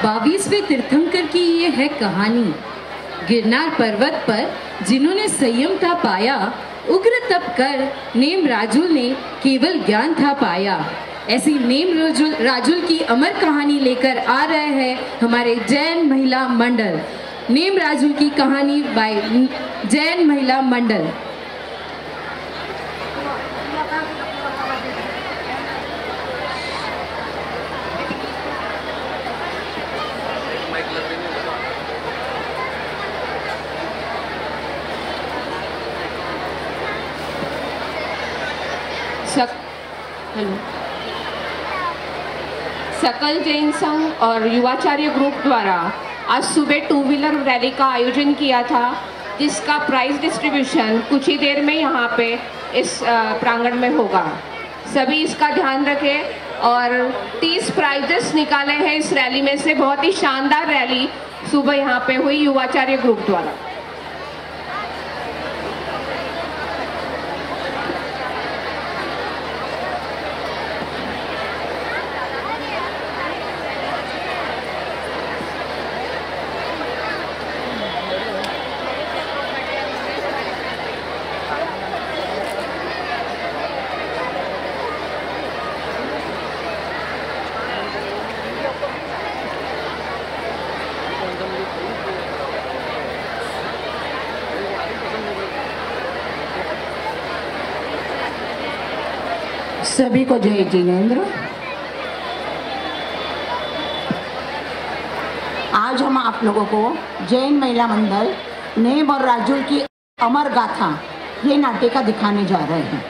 22वें तीर्थंकर की ये है कहानी। गिरनार पर्वत पर जिन्होंने संयम था पाया, उग्र तप कर नेम राजुल ने केवल ज्ञान था पाया। ऐसी नेम राजुल की अमर कहानी लेकर आ रहे हैं हमारे जैन महिला मंडल। नेम राजुल की कहानी बाय जैन महिला मंडल। सकल जैन संघ और युवाचार्य ग्रुप द्वारा आज सुबह 2 व्हीलर रैली का आयोजन किया था, जिसका प्राइज डिस्ट्रीब्यूशन कुछ ही देर में यहाँ पे इस प्रांगण में होगा। सभी इसका ध्यान रखें और 30 प्राइजेस निकाले हैं इस रैली में से। बहुत ही शानदार रैली सुबह यहाँ पे हुई युवाचार्य ग्रुप द्वारा। सभी को जय जिनेंद्र। आज हम आप लोगों को जैन महिला मंडल नेम और राजुल की अमर गाथा ये नाटिका दिखाने जा रहे हैं।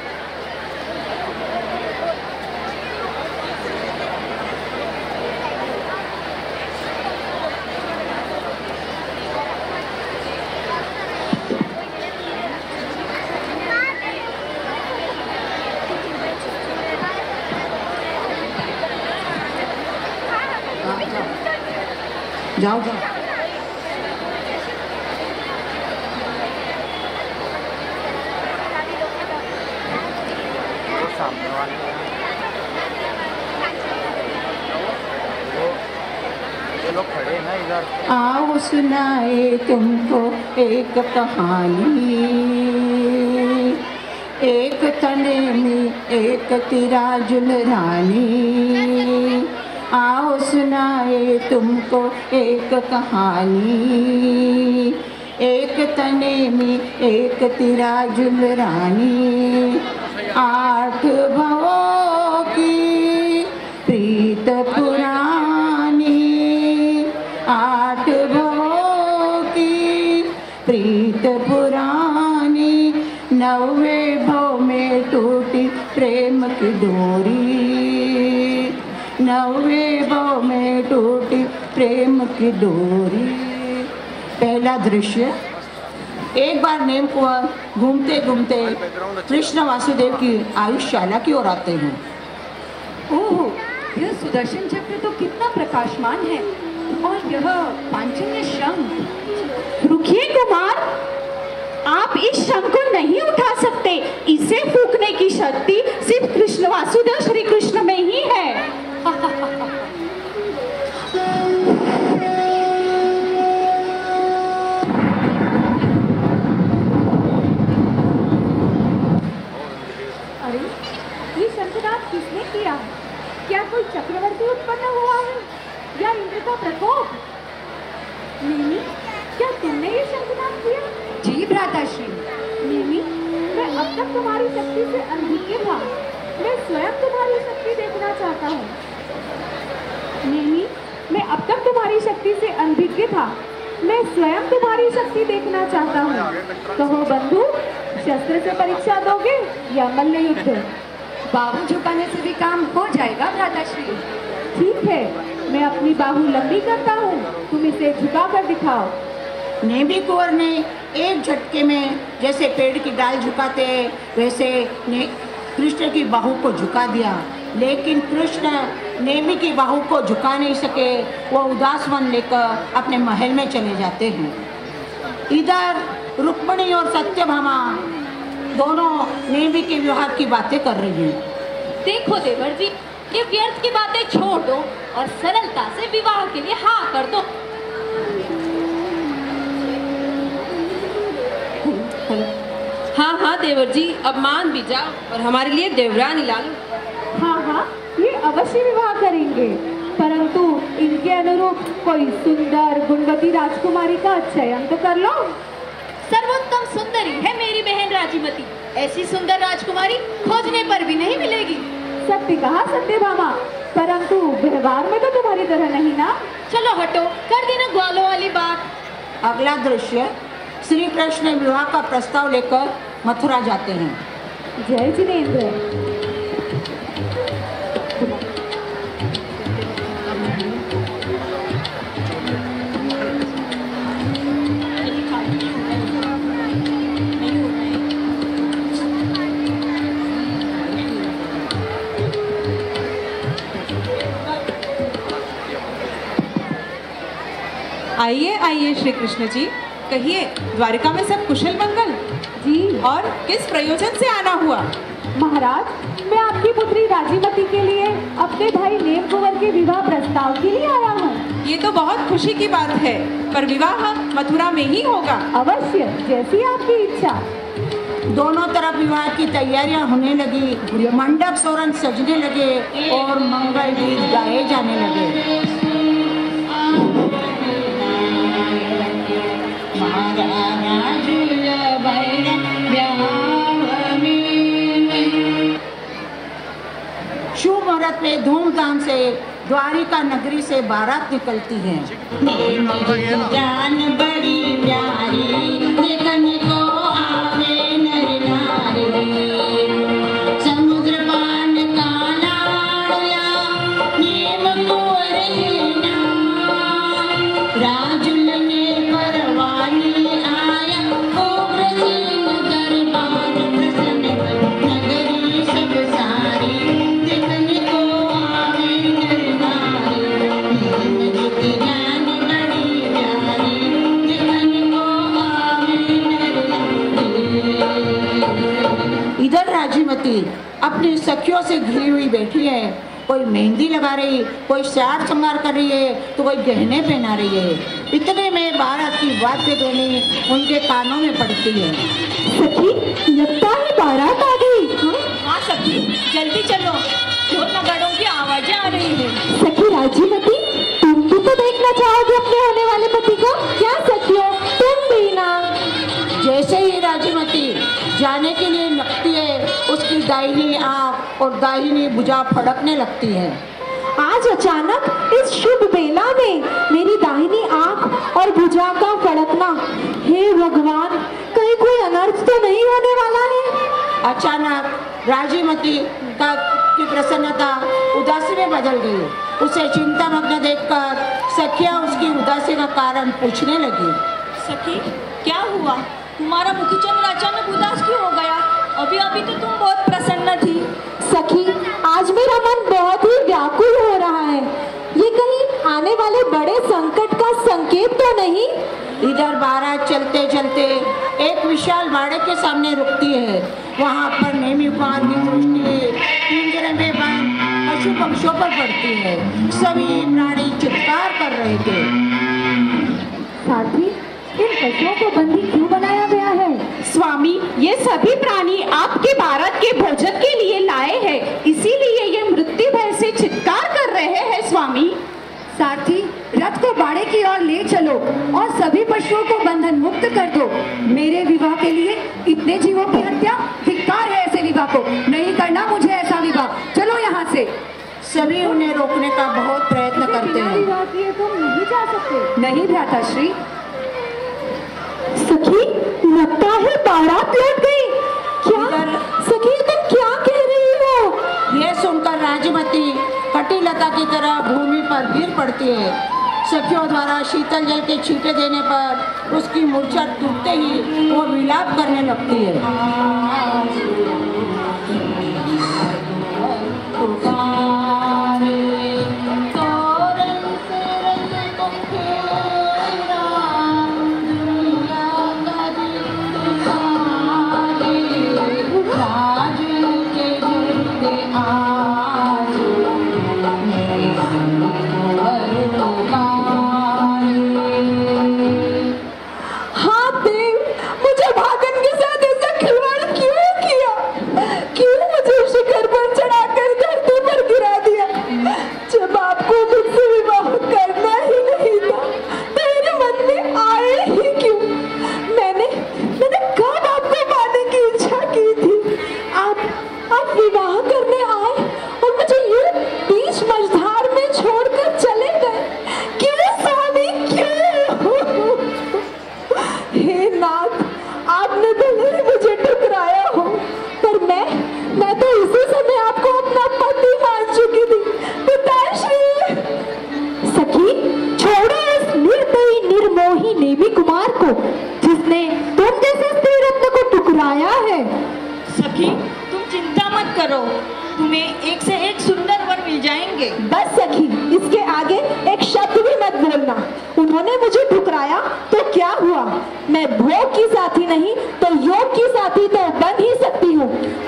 जाओ जाओ। लोग खड़े हैं ना इधर। आओ सुनाए तुमको एक कहानी, एक तने में एक तिराजुल रानी। आओ सुनाए तुमको एक कहानी, एक तने में एक तिराजुल रानी। 8 भवों की प्रीत पुरानी, 8 भवों की प्रीत पुरानी। 9वें भव में टूटी प्रेम की डोरी, 9वें भव में टूटी प्रेम की डोरी। पहला दृश्य, एक बार नेम कुंवर घूमते घूमते कृष्ण वासुदेव की आयुषशाला की ओर आते हैं। ओह, यह सुदर्शन चक्र तो कितना प्रकाशमान है, और यह पांचजन्य शंख। रुकिए कुमार, आप इस शंख को नहीं उठा सकते। इसे फूंकने की शक्ति सिर्फ कृष्ण वासुदेव श्री कृष्ण में ही है। अरे, ये शंखनाद किसने किया? क्या कोई चक्रवर्ती उत्पन्न हुआ है या इंद्र का प्रकोप? नेमी, क्या तुमने ये शंखनाद किया? जी भ्राताश्री। नेमी, मैं अब तक तुम्हारी शक्ति से अनभिज्ञ था। मैं स्वयं तुम्हारी शक्ति देखना चाहता हूँ। नेमी, मैं अब तक तुम्हारी शक्ति से अनभिज्ञ था। मैं स्वयं तुम्हारी शक्ति देखना चाहता हूँ। कहो बंधु, शस्त्र से परीक्षा दोगे या मल्ल युद्ध? बाहु झुकाने से भी काम हो जाएगा भ्राताश्री। ठीक है, मैं अपनी बाहु लंबी करता हूँ, तुम इसे झुका कर दिखाओ। नेमी कुंवर ने एक झटके में जैसे पेड़ की डाल झुकाते वैसे कृष्ण की बाहु को झुका दिया, लेकिन कृष्ण नेमी की बाहु को झुका नहीं सके। वो उदास मन लेकर अपने महल में चले जाते हैं। इधर रुक्मिणी और सत्यभामा दोनों नेमी के व्यवहार की बातें कर रही हैं। देखो देवर जी, ये व्यर्थ की बातें छोड़ दो और सरलता से विवाह के लिए हाँ कर दो। हाँ हाँ देवर जी, अब मान भी जाओ और हमारे लिए देवरानी ला लो। हाँ हाँ, ये अवश्य विवाह करेंगे, परंतु इनके अनुरूप कोई सुंदर गुणवती राजकुमारी का चयन तो कर लो। सर्वोत्तम सुंदरी है मेरी बहन राजीमती, ऐसी सुंदर राजकुमारी खोजने पर भी नहीं मिलेगी। सत्य कहा सत्यभामा, परंतु व्यवहार में तो तुम्हारी तरह नहीं ना। चलो हटो, कर देना ग्वालों वाली बात। अगला दृश्य, श्री कृष्ण विवाह का प्रस्ताव लेकर मथुरा जाते हैं। जय जिनेंद्र। आइए आइए श्री कृष्ण जी, कहिए द्वारिका में सब कुशल मंगल? जी। और किस प्रयोजन से आना हुआ? महाराज, मैं आपकी पुत्री राजीमती के लिए अपने भाई नेम कुंवर के विवाह प्रस्ताव के लिए आया हूँ। ये तो बहुत खुशी की बात है, पर विवाह मथुरा में ही होगा। अवश्य, जैसी आपकी इच्छा। दोनों तरफ विवाह की तैयारियां होने लगी, मंडप तोरण सजने लगे और मंगल गीत गाए जाने लगे। शुभ मुहूर्त में धूमधाम से द्वारिका नगरी से बारात निकलती है। जान बड़ी प्यारी देखने को आवे नर नारी, समुद्र पान का लाड़िया नेम कुंवर हीना, राजुल ने परवानी आया उग्र सिंह दरबार प्रसन्न नगरी सब सारी, देखने को आवे नर नारी, जान बड़ी प्यारी देखने को आवे नर नारी। इधर राजीमती अपनी सखियों से घिरी हुई बैठी है, कोई मेहंदी लगा रही, कोई साड़ श्रृंगार कर रही है, तो कोई गहने पहना रही है। इतने में बारात की वाद्य ध्वनि उनके कानों में पड़ती है। सखी, लगता है बारात आ गई। हाँ सखी, जल्दी चलो, ढोल नगाड़ों की आवाजें आ रही है। सखी राजीमती, तुम भी तो देखना चाहोगे अपने होने वाले पति को। क्या सखियों, तुम भी ना। जैसे ही राजीमती जाने के लिए लगती है, उसकी दाहिनी आंख और दाहिनी भुजा फड़कने लगती है। आज अचानक इस शुभ बेला में मेरी दाहिनी आंख और भुजा का फड़कना, हे भगवान, कहीं कोई अनर्थ तो नहीं होने वाला है। अचानक राजीमती की प्रसन्नता उदासी में बदल गई। उसे चिंतामग्न देखकर सखियां उसकी उदासी का कारण पूछने लगी। सखी, क्या हुआ? तुम्हारा मुखचंद्र अचानक उदास क्यों हो गया? अभी अभी तो तुम बहुत प्रसन्न थी। सखी, आज मेरा मन बहुत ही व्याकुल हो रहा है। ये कहीं आने वाले बड़े संकट का संकेत तो नहीं? इधर बारात चलते चलते एक विशाल बाड़े के सामने रुकती है। वहाँ पर नेमी कुंवर की दृष्टि पिंजरे में बंद पशु पक्षियों पर पड़ती है। सभी प्राणी चित्कार कर रहे थे। साथी, इन पशुओं को बंदी क्यों बनाया गया है? स्वामी, ये सभी प्राणी आपके बारात के भोजन के लिए लाए हैं, इसीलिए ये मृत्यु भय से चित्कार कर रहे हैं स्वामी। सारथी, रथ को बाड़े की ओर ले चलो और सभी पशुओं को बंधन मुक्त कर दो। मेरे विवाह के लिए इतने जीवों की हत्या, धिक्कार है ऐसे विवाह को। नहीं करना मुझे ऐसा विवाह। चलो यहाँ से। सभी उन्हें रोकने का बहुत प्रयत्न करते हैं। विवाह किए तुम नहीं जा सकते। नहीं भ्राताश्री। सखी, लगता है बारात लौट गई। क्या सखी, तुम क्या कह रही हो? यह सुनकर राजीमती कटिलता की तरह भूमि पर गिर पड़ती है। सखियों द्वारा शीतल जल के छींटे देने पर उसकी मूर्छा टूटते ही वो विलाप करने लगती है।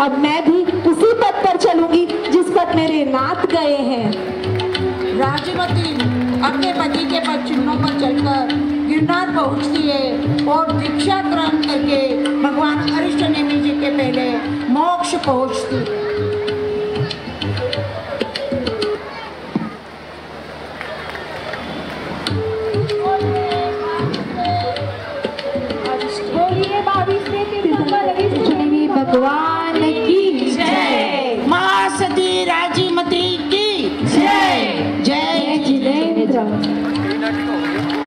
अब मैं भी उसी पथ पर चलूंगी जिस पथ मेरे नाथ गए हैं। राजमती अपने पति के पद चिन्हों पर चलकर गिरनार पहुंचती है और दीक्षा ग्रहण करके भगवान अरिष्ट नेमि जी के पहले मोक्ष पहुंचती। बोलिए 22वें तीर्थंकर अरिष्ट नेमि भगवान